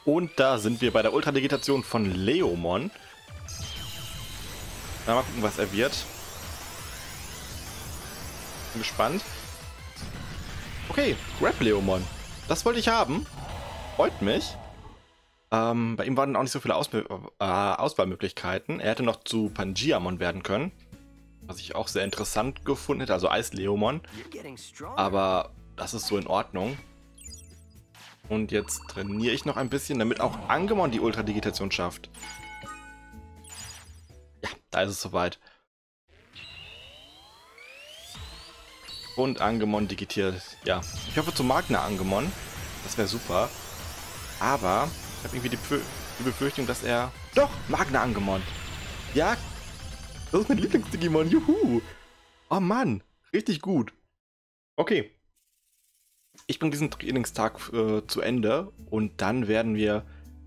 Und da sind wir bei der Ultra-Digitation von Leomon. Mal gucken, was er wird. Bin gespannt. Okay, Grab Leomon. Das wollte ich haben. Freut mich. Bei ihm waren auch nicht so viele Auswahlmöglichkeiten. Er hätte noch zu Pangiamon werden können. Was ich auch sehr interessant gefunden hätte. Also Eis-Leomon. Aber das ist so in Ordnung. Und jetzt trainiere ich noch ein bisschen, damit auch Angemon die Ultra-Digitation schafft. Ja, da ist es soweit. Und Angemon digitiert. Ja, ich hoffe zu Magna Angemon. Das wäre super. Aber ich habe irgendwie die Befürchtung, dass er... Doch, Magna Angemon. Ja, das ist mein Lieblings-Digimon. Juhu. Oh Mann, richtig gut. Okay. Ich bringe diesen Trainingstag zu Ende. Und dann werden wir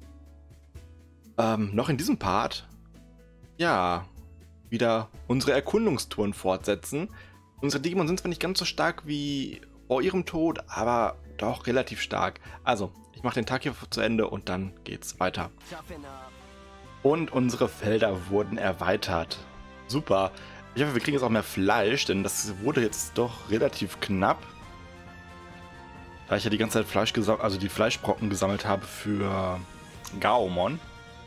noch in diesem Part ja wieder unsere Erkundungstouren fortsetzen. Unsere Digimon sind zwar nicht ganz so stark wie vor ihrem Tod, aber doch relativ stark. Also, ich mache den Tag hier zu Ende und dann geht's weiter. Und unsere Felder wurden erweitert. Super. Ich hoffe, wir kriegen jetzt auch mehr Fleisch, denn das wurde jetzt doch relativ knapp. Da ich ja die ganze Zeit Fleisch also die Fleischbrocken gesammelt habe für Gaomon.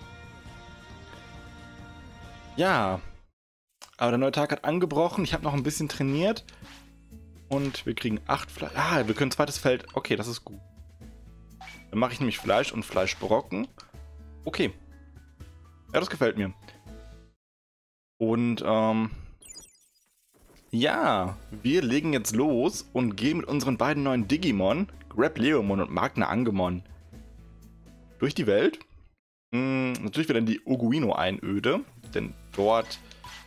Ja. Aber der neue Tag hat angebrochen. Ich habe noch ein bisschen trainiert. Und wir kriegen 8 Fleisch. Ah, wir können ein zweites Feld. Okay, das ist gut. Dann mache ich nämlich Fleisch und Fleischbrocken. Okay. Ja, das gefällt mir. Und, ja, wir legen jetzt los und gehen mit unseren beiden neuen Digimon, Grab Leomon und Magna Angemon, durch die Welt. Natürlich wieder in die Oguino-Einöde, denn dort,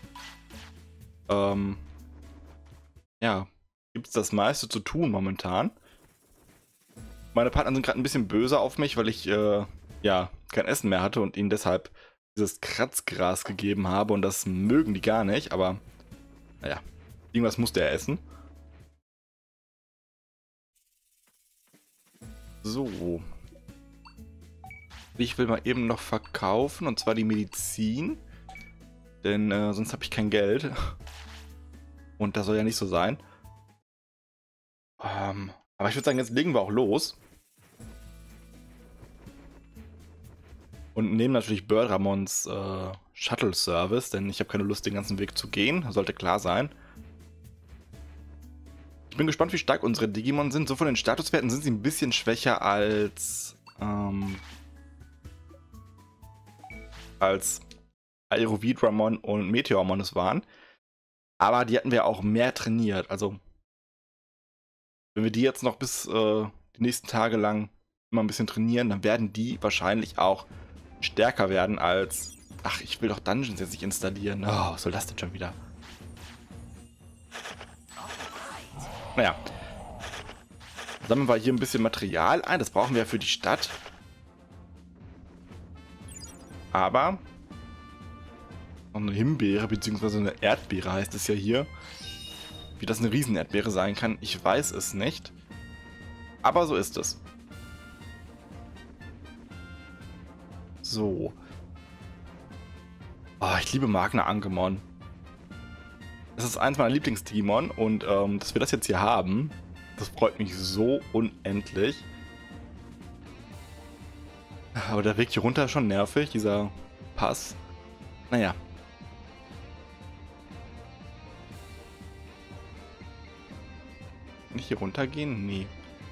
ja, gibt es das meiste zu tun momentan. Meine Partner sind gerade ein bisschen böse auf mich, weil ich, ja, kein Essen mehr hatte und ihnen deshalb dieses Kratzgras gegeben habe und das mögen die gar nicht, aber naja, irgendwas musste er essen. So. Ich will mal eben noch verkaufen, und zwar die Medizin, denn sonst habe ich kein Geld. Und das soll ja nicht so sein. Aber ich würde sagen, jetzt legen wir auch los. Und nehmen natürlich Birdramons Shuttle-Service, denn ich habe keine Lust, den ganzen Weg zu gehen. Sollte klar sein. Ich bin gespannt, wie stark unsere Digimon sind. So von den Statuswerten sind sie ein bisschen schwächer als Aerovidramon und Meteormon es waren. Aber die hatten wir auch mehr trainiert. Also, wenn wir die jetzt noch bis die nächsten Tage lang immer ein bisschen trainieren, dann werden die wahrscheinlich auch stärker werden als... Ach, ich will doch Dungeons jetzt nicht installieren. Oh, was soll das denn schon wieder? Naja. Sammeln wir hier ein bisschen Material ein. Das brauchen wir ja für die Stadt. Aber noch eine Himbeere bzw. eine Erdbeere heißt es ja hier. Wie das eine Riesenerdbeere sein kann, ich weiß es nicht. Aber so ist es. So. Oh, ich liebe Magna Angemon. Das ist eins meiner Lieblingsdigimon und dass wir das jetzt hier haben, das freut mich so unendlich. Aber der Weg hier runter ist schon nervig, dieser Pass. Naja. Kann ich hier runtergehen? Nee.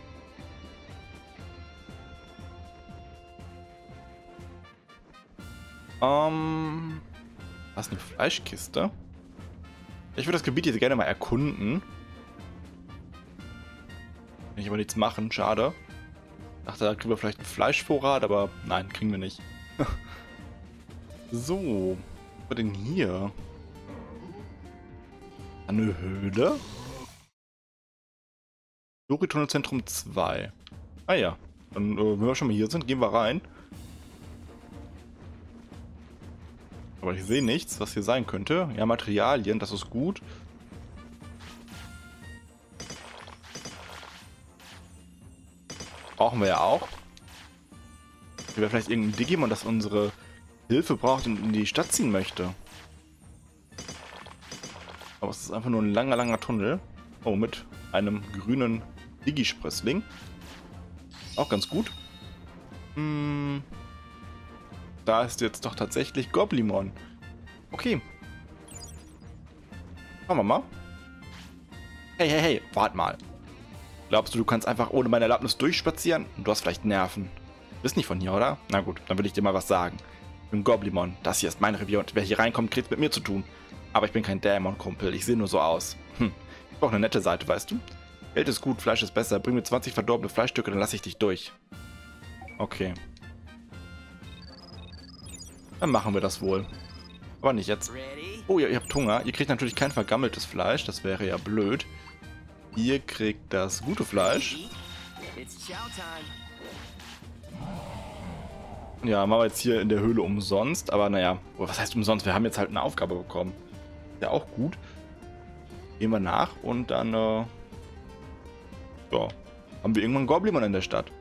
Was ist eine Fleischkiste? Ich würde das Gebiet jetzt gerne mal erkunden. Kann ich aber nichts machen, schade. Ich dachte, da kriegen wir vielleicht einen Fleischvorrat, aber nein, kriegen wir nicht. So, was war denn hier? Eine Höhle? Doritunnelzentrum 2. Ah ja, dann, wenn wir schon mal hier sind, gehen wir rein. Aber ich sehe nichts, was hier sein könnte. Ja, Materialien, das ist gut. Brauchen wir ja auch. Wäre vielleicht irgendein Digimon, das unsere Hilfe braucht und in die Stadt ziehen möchte. Aber es ist einfach nur ein langer, langer Tunnel. Oh, mit einem grünen Digisprössling. Auch ganz gut. Da ist jetzt doch tatsächlich Goblimon. Okay. Schauen wir mal. Hey, hey, hey, wart mal. Glaubst du kannst einfach ohne meine Erlaubnis durchspazieren? Du hast vielleicht Nerven. Du bist nicht von hier, oder? Na gut, dann will ich dir mal was sagen. Ich bin Goblimon. Das hier ist mein Revier und wer hier reinkommt, kriegt's mit mir zu tun. Aber ich bin kein Dämon-Kumpel. Ich sehe nur so aus. Ich brauche eine nette Seite, weißt du? Geld ist gut, Fleisch ist besser. Bring mir 20 verdorbene Fleischstücke, dann lasse ich dich durch. Okay. Dann machen wir das wohl. Aber nicht jetzt. Oh, ihr habt Hunger. Ihr kriegt natürlich kein vergammeltes Fleisch. Das wäre ja blöd. Ihr kriegt das gute Fleisch. Ja, machen wir jetzt hier in der Höhle umsonst. Aber naja, was heißt umsonst? Wir haben jetzt halt eine Aufgabe bekommen. Ja, auch gut. Gehen wir nach und dann, ja, haben wir irgendwann Goblimon in der Stadt.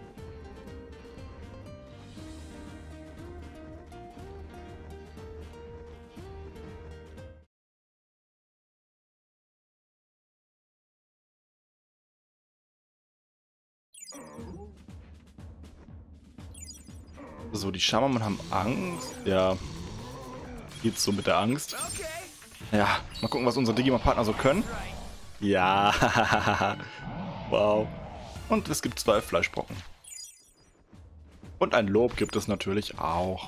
So, die Schammermann haben Angst. Ja, geht's so mit der Angst. Ja, mal gucken, was unsere Digimon-Partner so können. Ja, wow. Und es gibt 2 Fleischbrocken. Und ein Lob gibt es natürlich auch.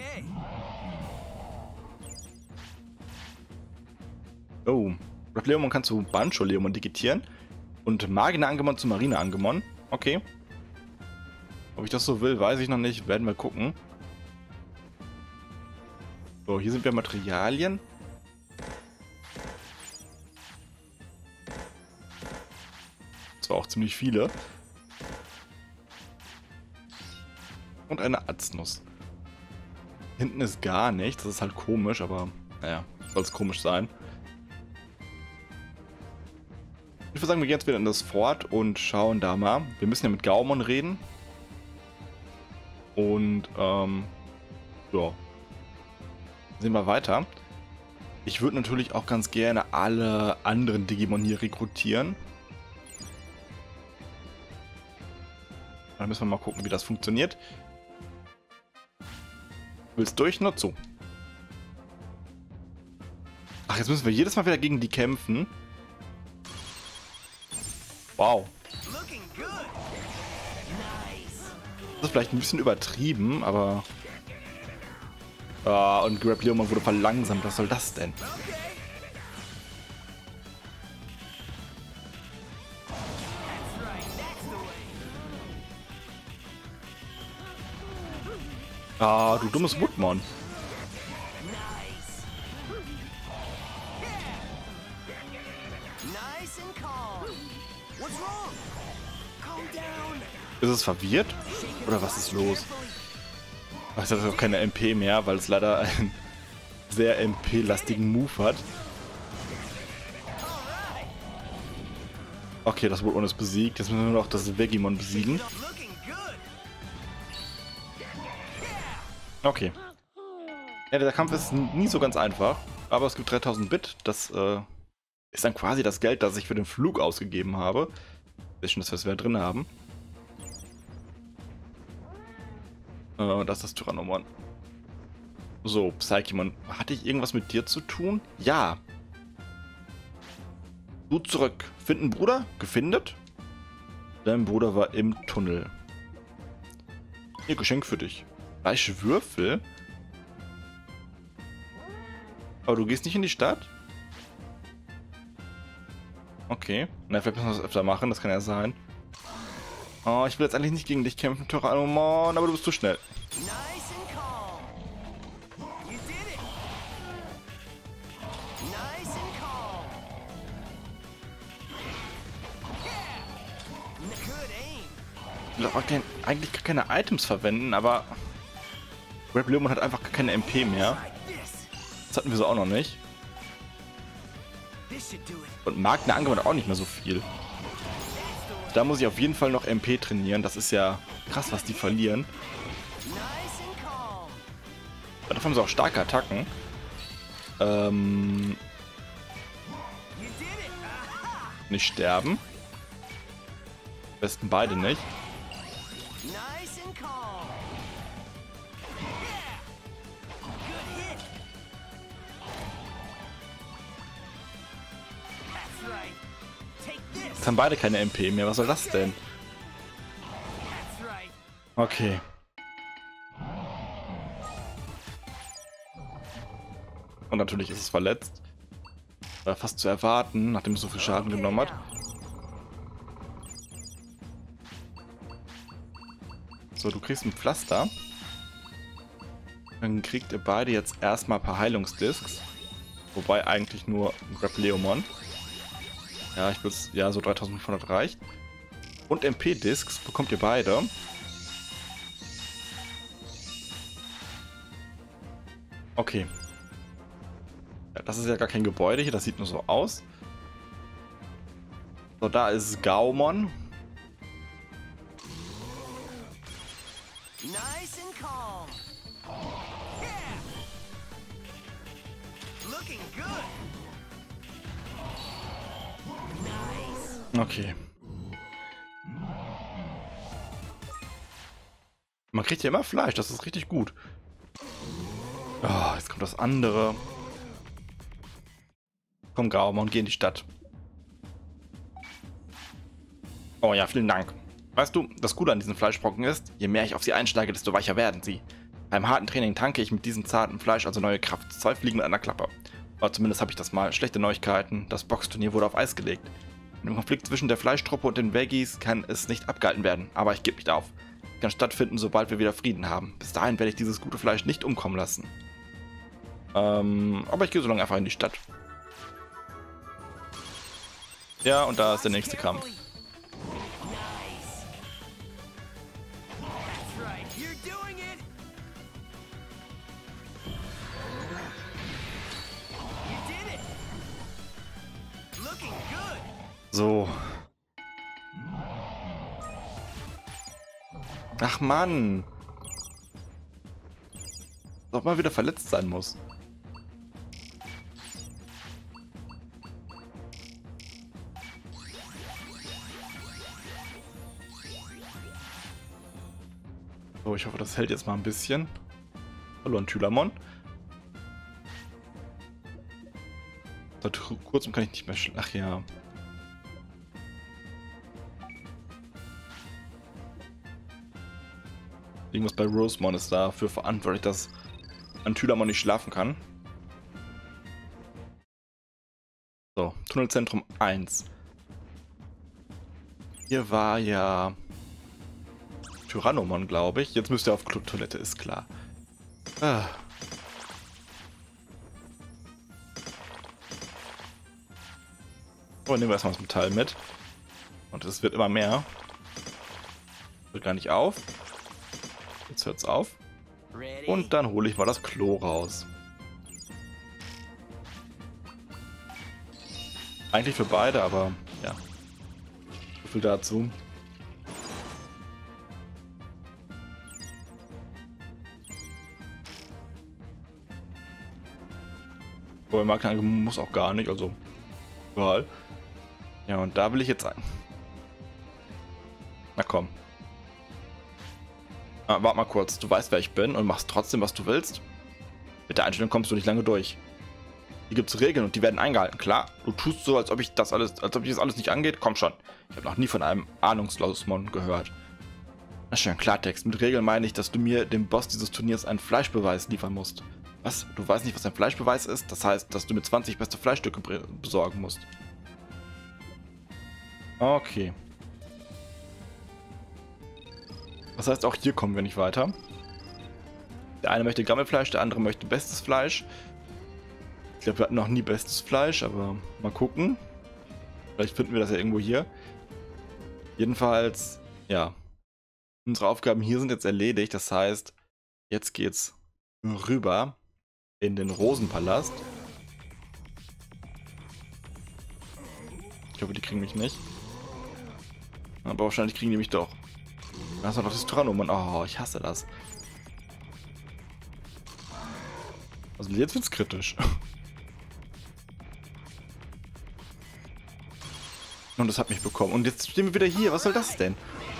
Oh, Repleomon kann zu Bancho-Leomon digitieren. Und Magina-Angemon zu Marina-Angemon. Okay. Ob ich das so will, weiß ich noch nicht. Werden wir gucken. So, hier sind wir Materialien. Zwar auch ziemlich viele. Und eine Atznuss. Hinten ist gar nichts. Das ist halt komisch, aber naja, soll es komisch sein. Ich würde sagen, wir gehen jetzt wieder in das Fort und schauen da mal. Wir müssen ja mit Gaumon reden. Und, ja. Sehen wir weiter. Ich würde natürlich auch ganz gerne alle anderen Digimon hier rekrutieren. Dann müssen wir mal gucken, wie das funktioniert. Willst du durch? Nur zu. Ach, jetzt müssen wir jedes Mal wieder gegen die kämpfen. Wow. Das ist vielleicht ein bisschen übertrieben, aber... Ah, und Repleomon wurde verlangsamt. Was soll das denn? Ah, du dummes Woodmon. Ist es verwirrt? Oder was ist los? Ach, es hat auch keine MP mehr, weil es leider einen sehr MP-lastigen Move hat. Okay, das Woodmon ist besiegt. Jetzt müssen wir nur noch das Vegimon besiegen. Okay. Ja, der Kampf ist nie so ganz einfach. Aber es gibt 3000 Bit. Das ist dann quasi das Geld, das ich für den Flug ausgegeben habe. Ist schon, dass wir es wieder drin haben. Das ist das Tyrannomon. So, Psychemon. Hatte ich irgendwas mit dir zu tun? Ja. Du zurück. Finden Bruder? Gefindet? Dein Bruder war im Tunnel. Ihr Geschenk für dich. Fleischwürfel? Aber du gehst nicht in die Stadt? Okay. Na, vielleicht müssen wir das öfter machen, das kann ja sein. Oh, ich will jetzt eigentlich nicht gegen dich kämpfen, Tyrannomon, aber du bist zu schnell. Ich will eigentlich gar keine Items verwenden, aber Repleomon hat einfach gar keine MP mehr. Das hatten wir so auch noch nicht. Und Magna Angemon hat auch nicht mehr so viel. Da muss ich auf jeden Fall noch MP trainieren. Das ist ja krass, was die verlieren. Dafür haben sie auch starke Attacken. Nicht sterben. Am besten beide nicht. Jetzt haben beide keine MP mehr. Was soll das denn? Okay. Und natürlich ist es verletzt. War fast zu erwarten, nachdem es so viel Schaden genommen hat. So, du kriegst ein Pflaster. Dann kriegt ihr beide jetzt erstmal ein paar Heilungsdiscs. Wobei eigentlich nur ein Grappleomon. Ja, ich würde ja, so 3500 reicht. Und MP-Discs bekommt ihr beide. Okay. Ja, das ist ja gar kein Gebäude hier, das sieht nur so aus. So, da ist Gaomon. Nice and calm. Yeah. Looking good. Nice. Okay. Man kriegt ja immer Fleisch, das ist richtig gut. Oh, jetzt kommt das andere. Komm, Gaomon, geh in die Stadt. Oh ja, vielen Dank. Weißt du, das Coole an diesen Fleischbrocken ist, je mehr ich auf sie einsteige, desto weicher werden sie. Beim harten Training tanke ich mit diesem zarten Fleisch also neue Kraft. 2 Fliegen mit einer Klappe. Aber zumindest habe ich das mal. Schlechte Neuigkeiten, das Boxturnier wurde auf Eis gelegt. In dem Konflikt zwischen der Fleischtruppe und den Veggies kann es nicht abgehalten werden, aber ich gebe nicht auf. Es kann stattfinden, sobald wir wieder Frieden haben. Bis dahin werde ich dieses gute Fleisch nicht umkommen lassen. Aber ich gehe so lange einfach in die Stadt. Ja, und da ist der nächste Kampf. So. Ach Mann. Doch mal wieder verletzt sein muss. So, ich hoffe, das hält jetzt mal ein bisschen. Hallo an Tylamon. Seit kurzem kann ich nicht mehr Ach ja. Irgendwas bei Rosemon ist dafür verantwortlich, dass Tylamon nicht schlafen kann. So, Tunnelzentrum 1. Hier war ja Tyrannomon, glaube ich. Jetzt müsste er auf Toilette, ist klar. Ah. Oh, nehmen wir erstmal das Metall mit. Und es wird immer mehr. Hört gar nicht auf. Jetzt hört's auf. Und dann hole ich mal das Klo raus. Eigentlich für beide, aber ja. So viel dazu. Aber Markenangebot muss auch gar nicht, also egal. Ja, und da will ich jetzt ein. Na komm. Warte mal kurz, du weißt, wer ich bin und machst trotzdem, was du willst? Mit der Einstellung kommst du nicht lange durch. Hier gibt es Regeln und die werden eingehalten, klar? Du tust so, als ob ich das alles nicht angeht? Komm schon. Ich habe noch nie von einem Ahnungslosmon gehört. Na schön, Klartext. Mit Regeln meine ich, dass du mir, dem Boss dieses Turniers, einen Fleischbeweis liefern musst. Was? Du weißt nicht, was ein Fleischbeweis ist? Das heißt, dass du mir 20 beste Fleischstücke besorgen musst. Okay. Das heißt, auch hier kommen wir nicht weiter. Der eine möchte Gammelfleisch, der andere möchte bestes Fleisch. Ich glaube, wir hatten noch nie bestes Fleisch, aber mal gucken. Vielleicht finden wir das ja irgendwo hier. Jedenfalls, ja. Unsere Aufgaben hier sind jetzt erledigt. Das heißt, jetzt geht's rüber in den Rosenpalast. Ich hoffe, die kriegen mich nicht. Aber wahrscheinlich kriegen die mich doch. Da ist noch das Tyrannomon. Oh, ich hasse das. Also jetzt wird's kritisch. Und das hat mich bekommen. Und jetzt stehen wir wieder hier. Was soll das denn?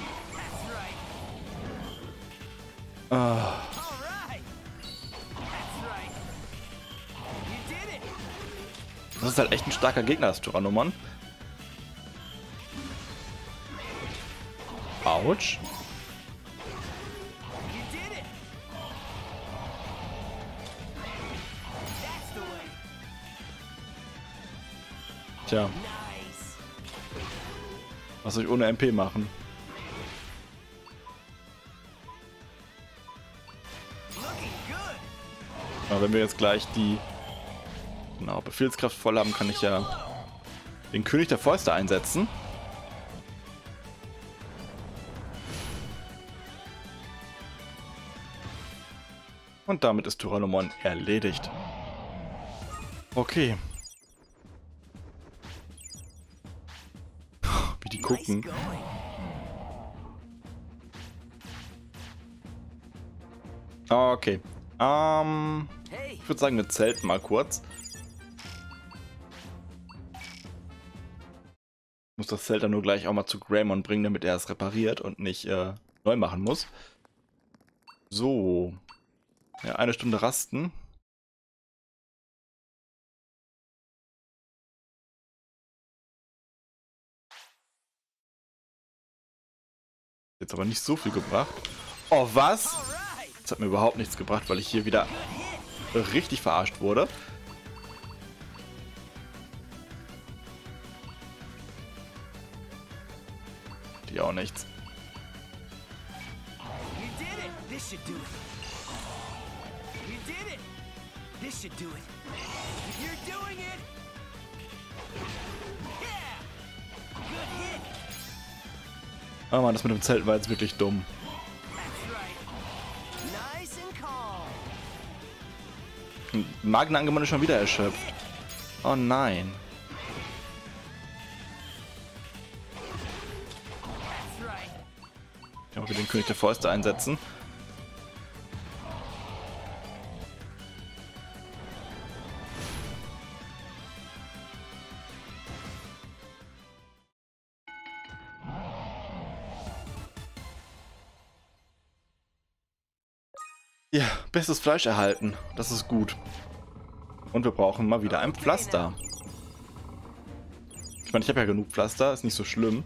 Ah. Alright. That's right. You did it. Das ist halt echt ein starker Gegner, das Tyrannomon. Autsch. You did it. That's the way. Tja, Nice. was soll ich ohne MP machen? Looking good. Aber wenn wir jetzt gleich die Befehlskraft voll haben, kann ich ja den König der Fäuste einsetzen. Und damit ist Tyrannomon erledigt. Okay. Wie die Nice gucken. going. Okay. Hey. Ich würde sagen, wir zelten mal kurz. Ich muss das Zelt dann nur gleich auch mal zu Greymon bringen, damit er es repariert und nicht neu machen muss. So. Ja, 1 Stunde rasten. Jetzt aber nicht so viel gebracht. Oh, was? Alright. Das hat mir überhaupt nichts gebracht, weil ich hier wieder richtig verarscht wurde. Die auch nichts. You did it. This should do it. You did it. This should do it. You're doing it. Yeah. Good hit. Oh Mann, das mit dem Zelt war jetzt wirklich dumm. That's right. Nice and calm. Magenangemon ist schon wieder erschöpft. Oh nein. That's right. Ich kann auch wieder den König der Fäuste einsetzen. Ja, bestes Fleisch erhalten. Das ist gut. Und wir brauchen mal wieder ein Pflaster. Ich meine, ich habe ja genug Pflaster, ist nicht so schlimm.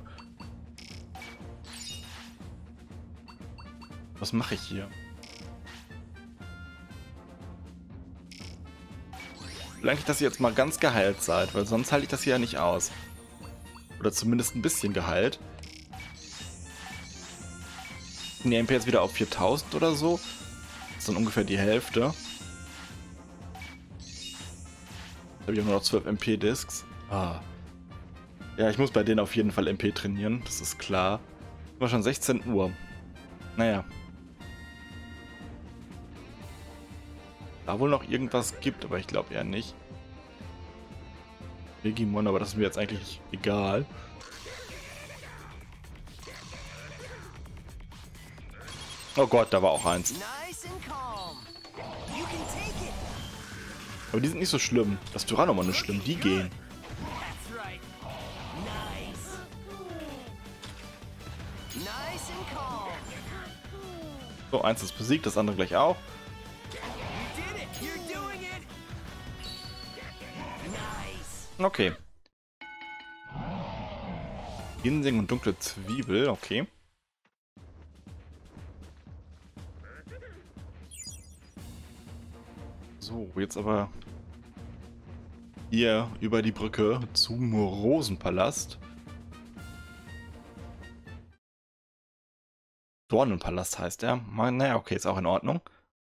Was mache ich hier? Ich will eigentlich, dass ihr jetzt mal ganz geheilt seid, weil sonst halte ich das hier ja nicht aus. Oder zumindest ein bisschen geheilt. Sind die MP jetzt wieder auf 4000 oder so? Das ist dann ungefähr die Hälfte. Da habe ich auch nur noch 12 MP-Discs. Ah. Ja, ich muss bei denen auf jeden Fall MP trainieren, das ist klar. War schon 16 Uhr. Naja. Da wohl noch irgendwas gibt, aber ich glaube eher nicht. Regimon, aber das ist mir jetzt eigentlich egal. Oh Gott, da war auch eins. Nice and calm. You can take it. Aber die sind nicht so schlimm. Das Tyrannomon ist schlimm, die gehen. That's right. Nice. Nice and calm. So, eins ist besiegt, das andere gleich auch. You did it. You're doing it. Nice. Okay. Ginseng und dunkle Zwiebel, okay. So, jetzt aber hier über die Brücke zum Rosenpalast. Dornenpalast heißt er. Naja, okay, ist auch in Ordnung.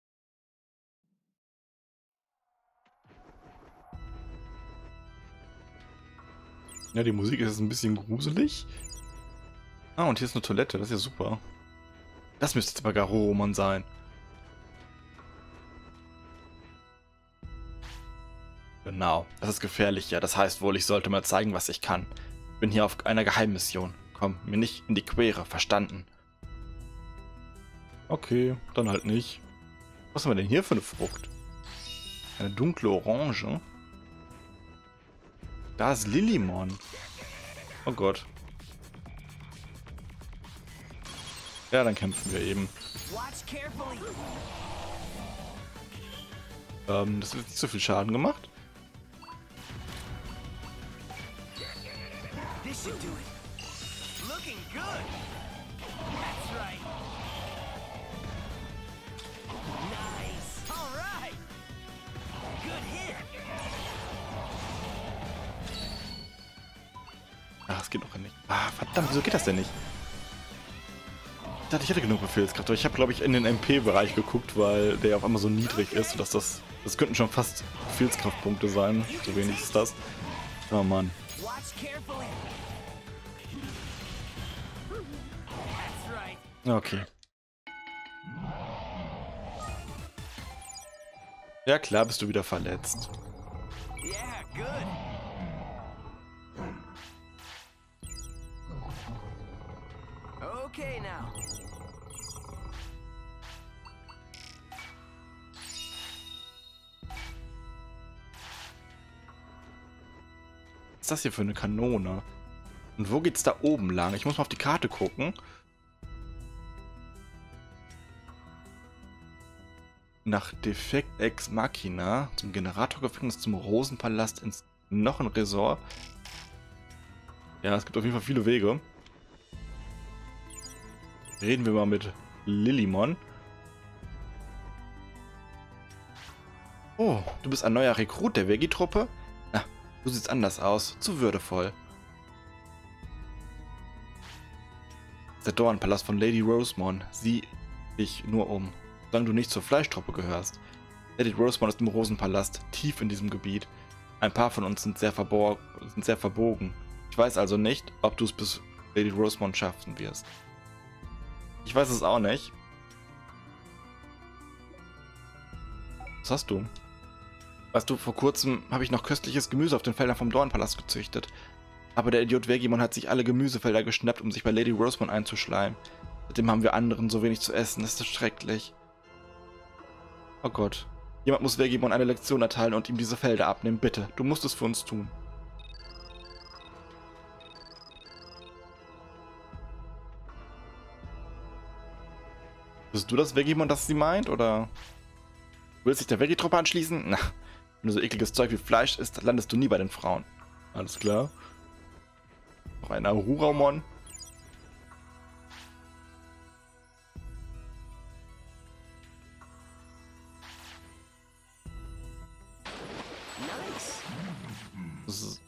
Ja, die Musik ist jetzt ein bisschen gruselig. Ah, und hier ist eine Toilette, das ist ja super. Das müsste jetzt aber Garurumon sein. Genau, das ist gefährlich, ja. Das heißt wohl, ich sollte mal zeigen, was ich kann. Bin hier auf einer Geheimmission. Komm mir nicht in die Quere, verstanden? Okay, dann halt nicht. Was haben wir denn hier für eine Frucht? Eine dunkle Orange. Da ist Lillimon. Oh Gott. Ja, dann kämpfen wir eben. Watch carefully. Das wird nicht so viel Schaden gemacht. This should do it. Looking good. That's right. Nice. All right. Good hit. Ach, es geht noch nicht. Ah, verdammt, wieso geht das denn nicht? Ich dachte, ich hätte genug Befehlskraft, aber ich habe, glaube ich, in den MP-Bereich geguckt, weil der auf einmal so niedrig ist, sodass das könnten schon fast Befehlskraftpunkte sein. So wenig ist das. Oh Mann. Watch carefully. That's right. Okay. Ja klar, bist du wieder verletzt. Yeah, good. Okay now. Was ist das hier für eine Kanone? Und wo geht's da oben lang? Ich muss mal auf die Karte gucken. Nach Defekt Ex Machina zum Generatorgefängnis zum Rosenpalast ins Knochenresort. Ja, es gibt auf jeden Fall viele Wege. Reden wir mal mit Lillimon. Oh, du bist ein neuer Rekrut der Veggie-Truppe? Na, du siehst anders aus. Zu würdevoll. Der Dornpalast von Lady Rosemon. Sieh dich nur um. Solange du nicht zur Fleischtruppe gehörst. Lady Rosemon ist im Rosenpalast, tief in diesem Gebiet. Ein paar von uns sind sehr verbogen. Ich weiß also nicht, ob du es bis Lady Rosemon schaffen wirst. Ich weiß es auch nicht. Was hast du? Weißt du, vor kurzem habe ich noch köstliches Gemüse auf den Feldern vom Dornpalast gezüchtet. Aber der Idiot Vegimon hat sich alle Gemüsefelder geschnappt, um sich bei Lady Rosemon einzuschleimen. Seitdem haben wir anderen so wenig zu essen. Das ist schrecklich. Oh Gott. Jemand muss Vegimon eine Lektion erteilen und ihm diese Felder abnehmen. Bitte, du musst es für uns tun. Bist du das Vegimon, das sie meint, oder willst dich der Veggie-Truppe anschließen? Na, wenn du so ekliges Zeug wie Fleisch isst, landest du nie bei den Frauen. Alles klar. Noch ein Ahuramon. Nice. Das ist...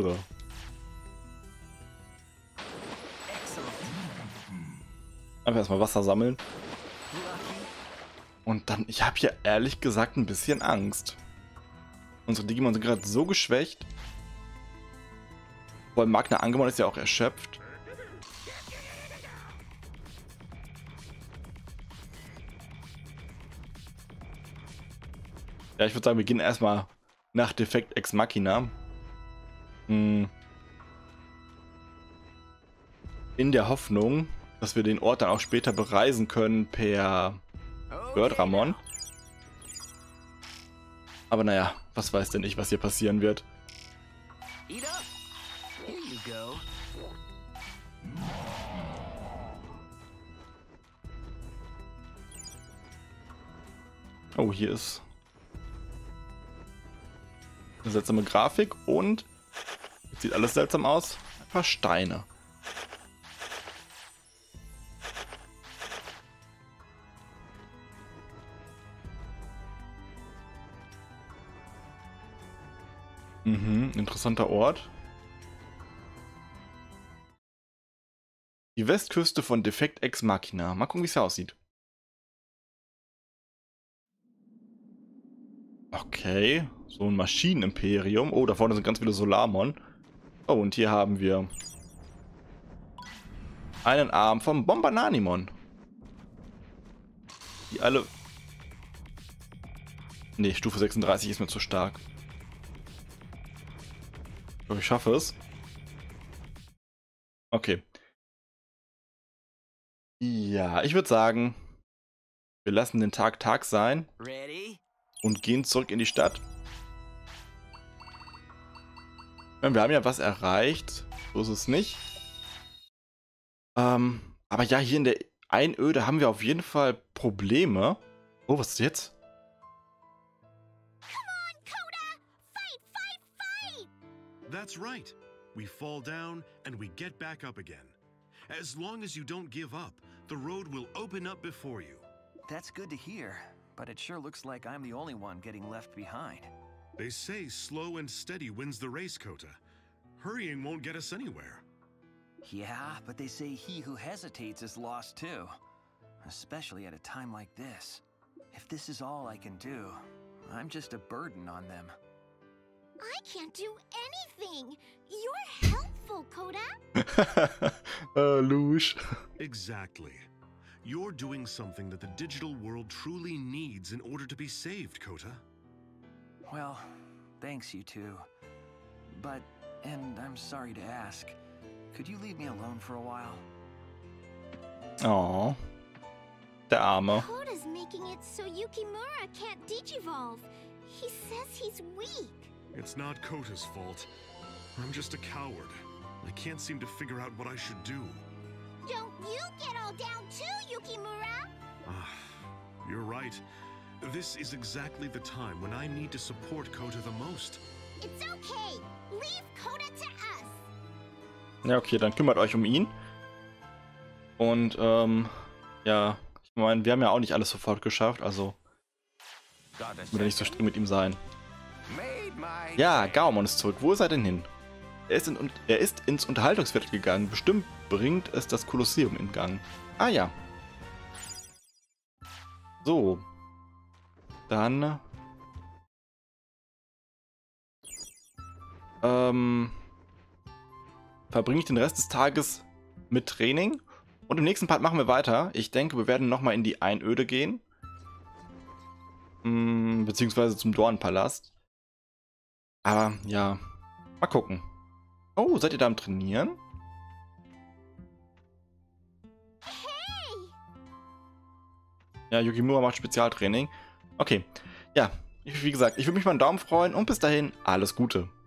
Excellent. Einfach erstmal Wasser sammeln. Lucky. Und dann, ich habe hier ehrlich gesagt ein bisschen Angst. Unsere Digimon sind gerade so geschwächt. Vor allem Magna Angemon ist ja auch erschöpft. Ja, ich würde sagen, wir gehen erstmal nach Defekt Ex Machina. In der Hoffnung, dass wir den Ort dann auch später bereisen können per Gördramon. Aber naja, was weiß denn ich, was hier passieren wird. Eat up. Here you go. Oh, hier ist eine seltsame Grafik und jetzt sieht alles seltsam aus. Ein paar Steine. Interessanter Ort. Die Westküste von Defekt Ex Machina. Mal gucken, wie es hier aussieht. Okay, so ein Maschinenimperium. Oh, da vorne sind ganz viele Solarmon. Oh, und hier haben wir einen Arm vom Bombananimon. Die alle... Nee, Stufe 36 ist mir zu stark. Ich glaube, ich schaffe es. Okay. Ja, ich würde sagen, wir lassen den Tag Tag sein. Ready? und gehen zurück in die Stadt. Wir haben ja was erreicht. So ist es nicht. Aber ja, hier in der Einöde haben wir auf jeden Fall Probleme. Oh, was ist jetzt? That's right. We fall down and we get back up again. As long as you don't give up, the road will open up before you. That's good to hear, but it sure looks like I'm the only one getting left behind. They say slow and steady wins the race, Kota. Hurrying won't get us anywhere. Yeah, but they say he who hesitates is lost too. Especially at a time like this. If this is all I can do, I'm just a burden on them. I can't do anything. You're helpful, Kota. Lush. Exactly. You're doing something that the digital world truly needs in order to be saved, Kota. Well, thanks you two. But, and I'm sorry to ask, could you leave me alone for a while? Oh, der Arme. Kota's making it so Yukimura can't digivolve. He says he's weak. It's not Kota's fault. I'm just a coward. I can't seem to figure out what I should do. Don't you get all down too, Yukimura? You're right. This is exactly the time when I need to support Kota the most. It's okay. Leave Kota to us. Ja, okay, dann kümmert euch um ihn. Und, ja, ich meine, wir haben ja auch nicht alles sofort geschafft, also müssen wir nicht so streng mit ihm sein. Ja, Gaomon ist zurück. Wo ist er denn hin? Er ist ins Unterhaltungsviertel gegangen. Bestimmt bringt es das Kolosseum in Gang. Ah ja. So. Dann verbringe ich den Rest des Tages mit Training. Und im nächsten Part machen wir weiter. Ich denke, wir werden nochmal in die Einöde gehen. Beziehungsweise zum Dornpalast. Aber ja, mal gucken. Oh, seid ihr da am Trainieren? Hey! Ja, Yukimura macht Spezialtraining. Okay, ja, wie gesagt, ich würde mich mal einen Daumen freuen und bis dahin alles Gute.